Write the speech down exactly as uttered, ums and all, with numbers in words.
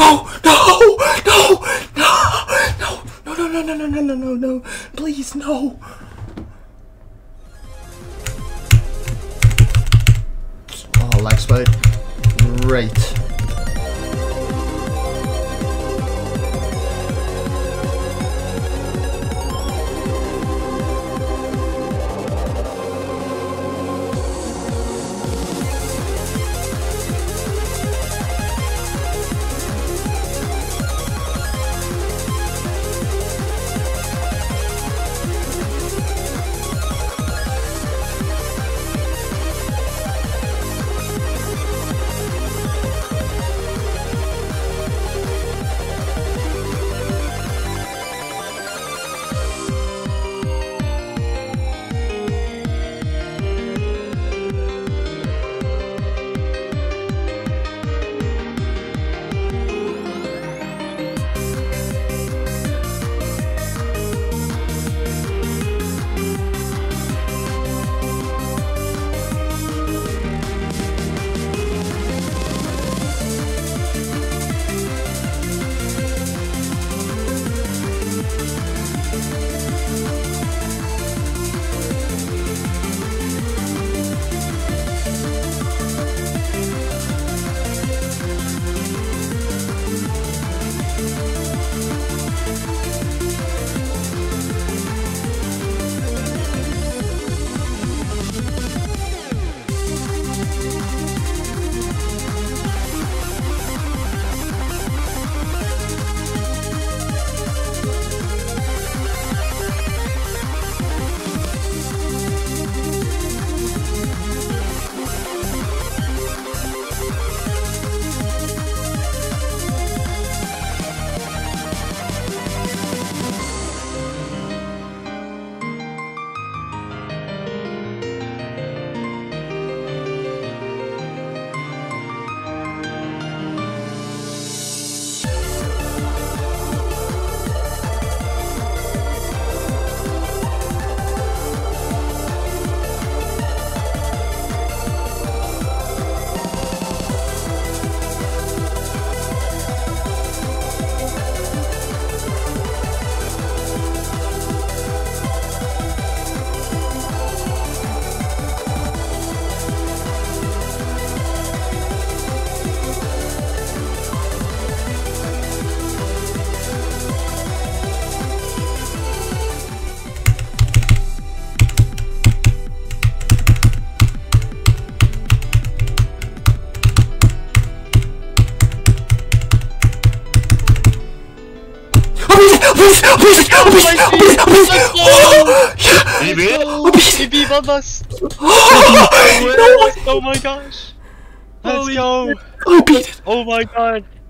No! No! No! No! No! No! No! No! No! No! No! No! No! Please, no! Oh, lag spike. Great. Please, please, please, please, please. Oh, yeah. You beat it? Oh, please. You beat Bloodlust. Oh, no. Oh my gosh. Let's go. I beat it. Oh my god.